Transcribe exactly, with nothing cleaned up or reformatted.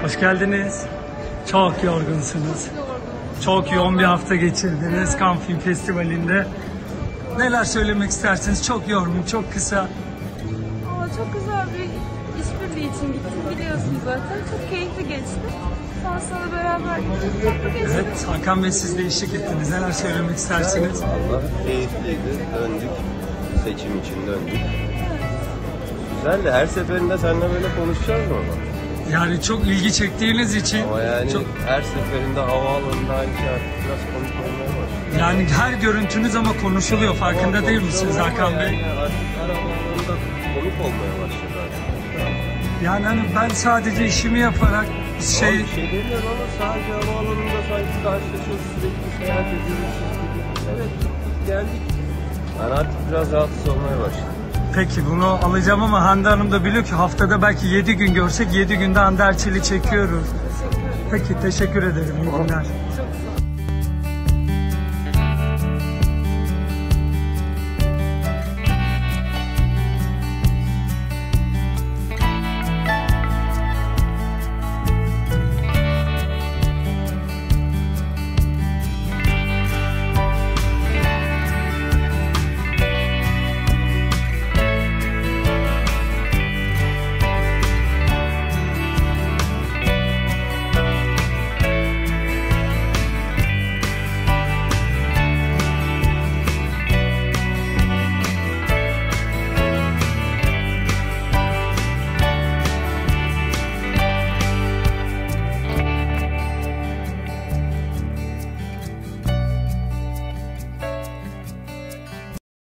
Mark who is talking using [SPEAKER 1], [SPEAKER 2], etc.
[SPEAKER 1] Hoş geldiniz. Çok yorgunsunuz. Çok yoğun bir hafta geçirdiniz Cannes Film Festivali'nde. Neler söylemek istersiniz? Çok yorgun, çok kısa.
[SPEAKER 2] Ama çok güzel bir işbirliği için gittim, biliyorsunuz zaten. Çok keyifli geçti. Sonrasında beraber tatlı geçti.
[SPEAKER 1] Evet, Hakan Bey siz de eşlik ettiniz. Neler söylemek istersiniz?
[SPEAKER 3] Allah keyifliydi. Döndük. Seçim için döndük. Güzel de her seferinde seninle böyle konuşacağız mı ama?
[SPEAKER 1] Yani çok ilgi çektiğiniz için
[SPEAKER 3] Ama yani
[SPEAKER 1] çok,
[SPEAKER 3] her seferinde havaalanında aynı şey artık biraz komik olmaya başladı.
[SPEAKER 1] yani her görüntünüz ama konuşuluyor. Farkında
[SPEAKER 3] Ama
[SPEAKER 1] değil misiniz
[SPEAKER 3] konuşalım
[SPEAKER 1] Hakan
[SPEAKER 3] ama
[SPEAKER 1] Bey?
[SPEAKER 3] Yani artık her havaalanında komik olmaya başladı artık.
[SPEAKER 1] Yani hani ben sadece işimi yaparak
[SPEAKER 3] Şey...
[SPEAKER 1] şey
[SPEAKER 3] Bir şey demiyorum ama sadece havaalanında sanki karşılaşıyoruz, sürekli seyahat ediyoruz gibi. Evet, gittik geldik. Ben artık biraz rahatsız olmaya başladım.
[SPEAKER 1] peki bunu alacağım ama Hande Hanım da biliyor ki haftada belki yedi gün görsek yedi günde Hande Erçel'i çekiyoruz. Peki teşekkür ederim. İyi günler.